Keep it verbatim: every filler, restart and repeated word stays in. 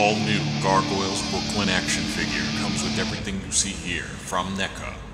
all-new Gargoyles Brooklyn action figure comes with everything you see here from NECA.